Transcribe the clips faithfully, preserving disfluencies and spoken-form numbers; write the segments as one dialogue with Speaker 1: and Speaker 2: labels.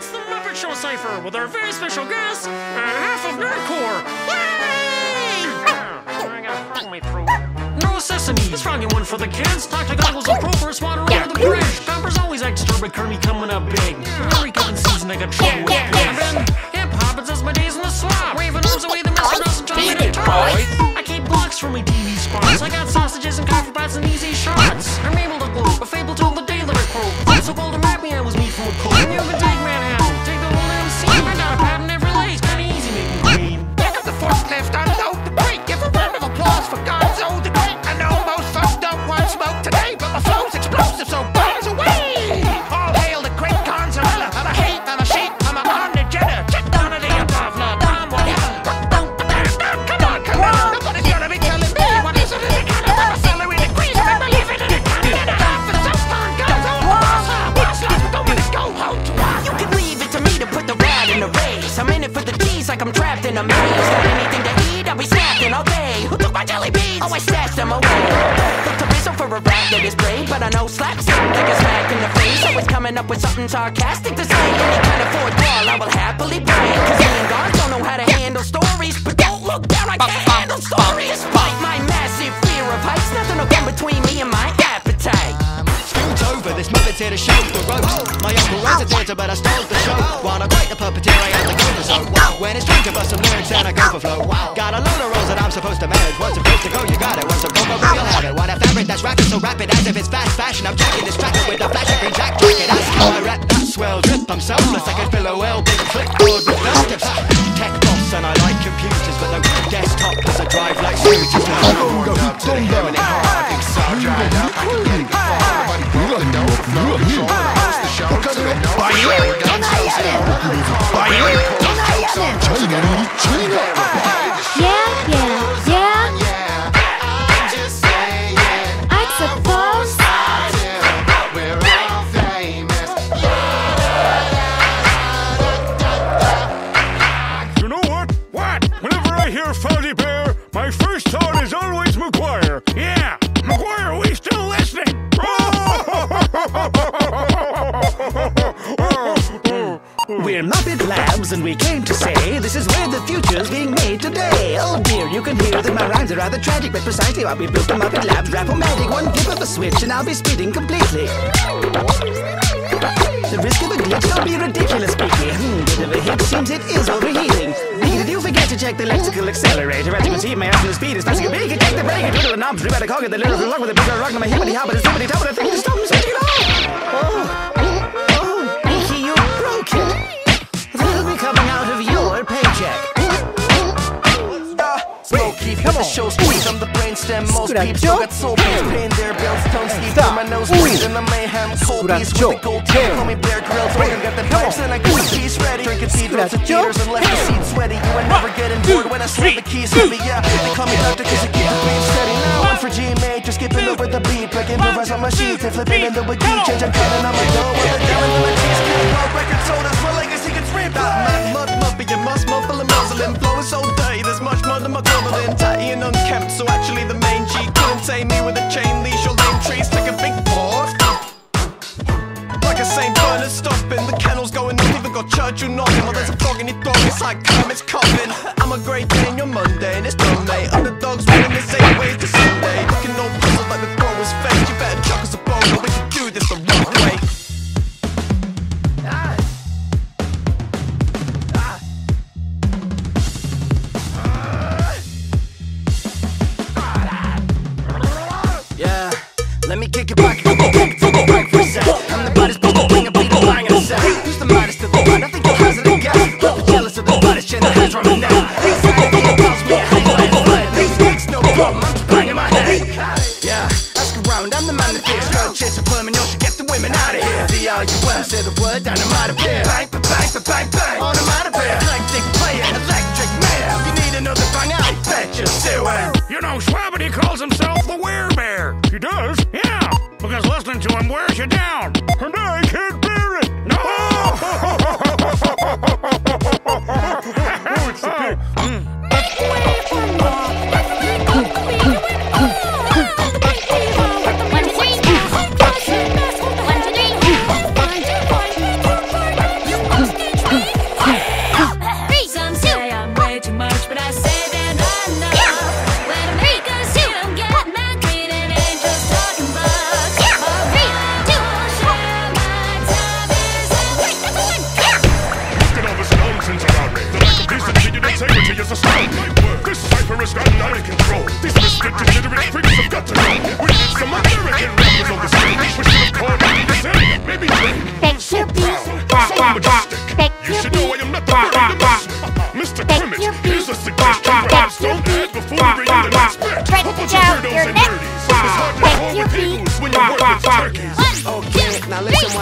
Speaker 1: It's the Muppet Show Cypher with our very special guest, uh, half of Nerdcore. Yay! I gotta follow my throat. No sesame. It's Froggy one for the kids. Doctor Goggles and Prover's water over the bridge. Copper's always extra, but Kermie coming up big. Every cup and season I got trouble with. And then Hip Hop, it says my days in the slop. Waving arms away the Mister Nelson John me to toy. I keep blocks for my T V spots. I got sausages and coffee pots and easy shots. I'm able to gloat, a fable told the day that I quote. Not so bold to rap me, I was made from a cold. And you can take Manhattan, take the whole M C. I got a patent every lay, it's kinda easy making green.
Speaker 2: Back up the forklift, unload the brake. Give a round of applause for Gonzo the Great. I know most folks don't want smoke today, but my flow's explosive, so buzz away. All hail the great Gonzarella. I'm a hate, I'm a sheep, I'm a Honda Jetta. Check none of the above, no, I'm whatever. Come on, come on, nobody's gonna be telling me what is it in the kind of a salary degrees. Remember living in a cannon for some fun, Gonzo. What's left, don't let it go home to us.
Speaker 3: You can leave it to me to put the rat in the race. I'm in it for the D's like I'm trapped in a maze. Got anything to eat, I'll be snacking all day. Who took my jelly beans? Oh, I stashed them away. Look to Rizzo for a rap that is brave, but I know slaps him like a smack in the face. Always coming up with something sarcastic to say. Any kind of fourth wall I will happily break. Cause me and God don't know how to handle stories. But don't look down, I can't handle stories. Despite my massive fear of heights, nothing will come between me and my appetite.
Speaker 4: School's over, this Muppet's here to show the ropes. My uncle runs a theatre, but I stole the show. While I write the puppeteer, I am the go zone. When it's time to bust some lyrics and I go for flow. Got a load of roles that I'm supposed to manage. Once supposed to go, you got it. Once I'm go, you'll have it. Want a fabric that's rapid, so rapid as if it's fast fashion. I'm jacking this track with a flash green jack jacket. That's how I rap, that swell drip. I'm selfless, I can fill a well big clipboard with dustips. Tech boss and I like computers, but no desktop cause I drive like scooters. Now I'm going up to the heaven and hard. Big sound dried up, I can get it far. Everybody blow the dough, flow the show. Host the show, to the nose. Are you? Are you?
Speaker 5: Yeah, yeah, yeah. I suppose.
Speaker 2: We're all famous.
Speaker 1: You know what? What? Whenever I hear Fuzzy Bear, my first thought is always McGuire. Yeah, McGuire, are we still listening?
Speaker 6: We're Muppet Labs and we came to say this is where the future's being made today. Oh dear, you can hear that my rhymes are rather tragic, but precisely why we built the Muppet Labs Rap-O-Matic. One flip of a switch and I'll be speeding completely. The risk of a glitch will be ridiculous speaking. Hmm, bit of a hit seems it is overheating. Did you forget to check the lexical accelerator? As you can see, my absolute speed is passing a big. Check the brake, twiddle the knobs, rip out a cog at the lyrical log with a bigger rock. Now my hippity hop, but it's somebody top, but I think to stop him switching it off. Oh, oh, Pinky, you broke it. That'll be coming out of your paycheck.
Speaker 4: Smokey, come on. The show squeeze, I'm the brainstem. Most peeps still got soul beats, paying their bills. Tongue steep through my nose, breathing the mayhem. Cold beats with the gold teeth. Call me Bear Grylls, when I got the pipes and I got the piece ready. Drinking seed rows of tears and left the seat sweaty. You ain't never getting bored when I slap the keys heavy. Yeah, they call me doctor cause I keep the pain steady. Now I'm for G major, skipping over the beat. Like improvise on my sheets and flipping into a key. Change, I'm cutting on my dough. While they're down into my cheese. World record sold, that's my legacy gets ripped. That mud, mud, be a must, muffle and muzzling. Flow is so dirty, there's much mud in my clothing. Tidy and unkempt, so actually the main G couldn't tame me with a chain leash or lame trees. Take a big pause. Like a Saint Bernard stomping, the kennel's going on, even got Churchill knocking. Well, there's a frog in your throat, it's like Kermit's coughing. I'm a great day and you're Monday, and it's done, mate. Underdogs winning this eight ways to Sunday. Looking all puzzled like the throw was fake. You better chuck us a bone, or we can do this the wrong way. Let me kick it back, go, go, go, go, go, back for a sec. I'm the baddest, bring a bring a beat, a bang in a sec. Who's the maddest of the band? I think you're hazard and gas. But the jealous of the baddest, shit, the hands running now. Anxiety about me, I hang by the fire. These gigs, no problem, I'm just banging my head. Yeah, ask around, I'm the man that fears. Girl, chase a perm and you should get the women out of here. The R U M, say the word, and I'm out of here. Bang, bang, bang, bang, bang, on I'm out of here. Electric player, electric man. If you need another bang, I bet you're suing.
Speaker 1: You know, Schwabbity calls himself the Werebear. He does? Yeah, because listening to him wears you down. And I can't bear it. No! Oh, it's the pig. Mm.
Speaker 5: One, two, three.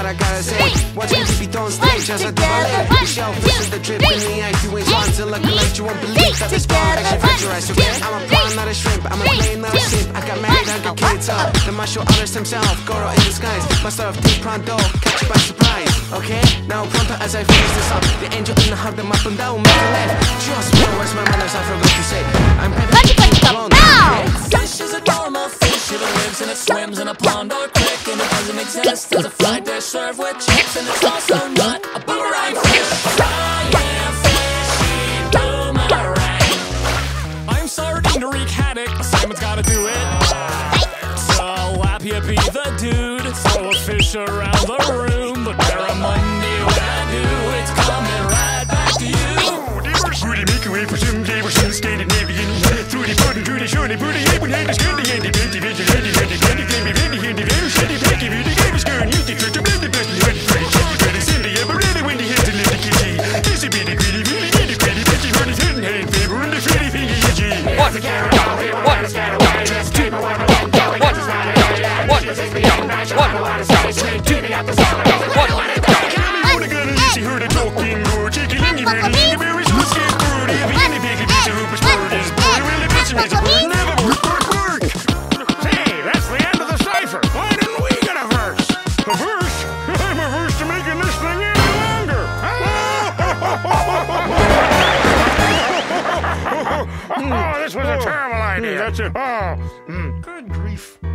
Speaker 4: I gotta say. Watch me keep it on stage as I do ballet. The shellfish is the drip in the act. You ain't smart till I collect. You won't believe that this bomb actually pressurized, okay? I'm a prawn, not a shrimp. I'm a plane, not a simp. I got married, I got kids up. The martial artist himself, Goro in disguise. Master of deep pronto, catch you by surprise, okay? Now pronto as I finish this up. The angel in the heart, them up and down, make a left. Just one, where's my manners? I forgot to say. I'm better than you alone, okay?
Speaker 7: Fish is a normal fish, it lives and it swims in a pond or creek, and it doesn't exist as a fried dish served with chips, and it's also not a boomerang fish. I am fishy boomerang. I'm sardine to wreak havoc, but Simon's gotta do it. So happy to be the dude, throw a fish around the room, but Barramundi when I do, it's coming right back to you.
Speaker 1: Booty make away for some day for some skated navy through the button to the shorty booty head when head is good the handy bendy bendy bendy bendy bendy bendy bendy bendy very shitty bendy bendy game is good you think to blend the best you ready for it ready Cindy ever ready when the head to lift the kitty this is bitty bitty bitty bitty bitty bitty run his head and head in favor and the fitty finger itchy what what what what she heard it talking more chicken in your belly very short skin bird every any big piece of hoop is bird is bird really bitch me a bird never work work work. Hey, that's the end of the cipher. Why didn't we get a verse? A verse? I'm averse to making this thing any longer. Oh, this was a terrible idea. That's it. Oh, good grief.